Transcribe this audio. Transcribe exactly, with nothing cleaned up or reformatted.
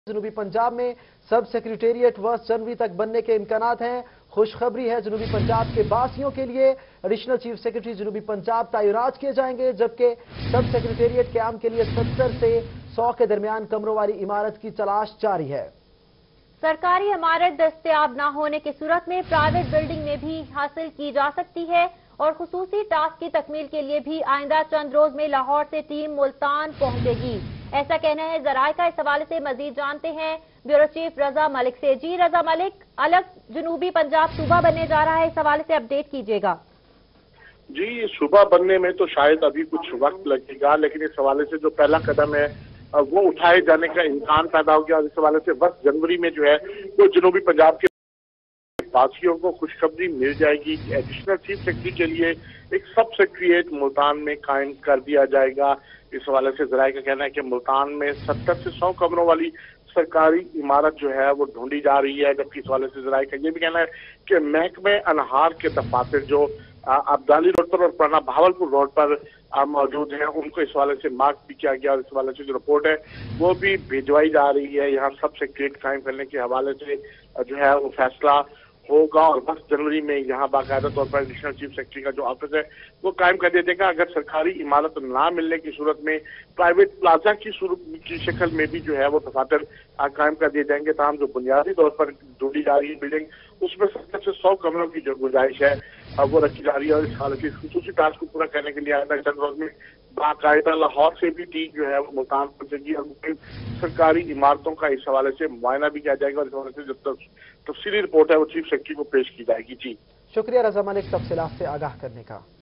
जनूबी पंजाब में सब सेक्रेटेरिएट वर्ष जनवरी तक बनने के इम्कानात हैं। खुशखबरी है, जनूबी पंजाब के बासियों के लिए एडिशनल चीफ सेक्रेटरी जनूबी पंजाब तैनात किए जाएंगे, जबकि सब सेक्रेटेरिएट क्याम के लिए सत्तर से सौ के दरमियान कमरों वाली इमारत की तलाश जारी है। सरकारी इमारत दस्तयाब न होने की सूरत में प्राइवेट बिल्डिंग में भी हासिल की जा सकती है और खुसूसी टास्क की तकमील के लिए भी आइंदा चंद रोज में लाहौर से टीम मुल्तान पहुंचेगी, ऐसा कहना है। ज़राइका इस हवाले से मजीद जानते हैं ब्यूरो चीफ रजा मलिक से। जी रजा मलिक, अलग जनूबी पंजाब सूबा बनने जा रहा है, इस हवाले से अपडेट कीजिएगा। जी, सूबा बनने में तो शायद अभी कुछ वक्त लगेगा, लेकिन इस हवाले से जो पहला कदम है वो उठाए जाने का इम्कान पैदा हो गया और इस हवाले से वर्ष जनवरी में जो है वो जनूबी पंजाब के वासियों को खुशखबरी मिल जाएगी कि एडिशनल चीफ सेक्रेटरी के लिए एक सब सेक्रेटेरिएट मुल्तान में कायम कर दिया जाएगा। इस हवाले से ज़राइका का कहना है कि मुल्तान में सत्तर से सौ कमरों वाली सरकारी इमारत जो है वो ढूंढी जा रही है, जबकि इस हवाले से ज़राइका का ये भी कहना है कि महकमे अनहार के दफातर जो अब्दाली रोड पर और पुराना बहावलपुर रोड पर मौजूद है उनको इस हवाले से मार्क भी किया गया और इस हवाले से जो रिपोर्ट है वो भी भिजवाई जा रही है। यहाँ सब सेक्रेटेरिएट कायम करने के हवाले से जो है वो फैसला होगा और बस जनवरी में यहाँ बाकायदा तौर पर एडिशनल चीफ सेक्रेटरी का जो ऑफिस है वो कायम कर दिया जाएगा। अगर सरकारी इमारत ना मिलने की सूरत में प्राइवेट प्लाजा की की शक्ल में भी जो है वो दफातर कायम कर दिए जाएंगे। तमाम जो बुनियादी तौर पर ढूंढी जा रही है बिल्डिंग उसमें सत्तर से सौ कमरों की जो गुंजाइश है वो रखी जा रही है और इस हाल की खुसूसी टास्क को पूरा करने के लिए आइंदा चंद रोज में बाकायदा लाहौर से भी टीम जो है वो मुल्तान पहुंचेगी और मुख्य सरकारी इमारतों का इस हवाले से मुआयना भी किया जाएगा और इस हवाले से जब तक तफसीली रिपोर्ट है वो चीफ सेक्रेटरी को पेश की जाएगी। जी शुक्रिया रजा मलिक, तफसीलात से आगाह करने का।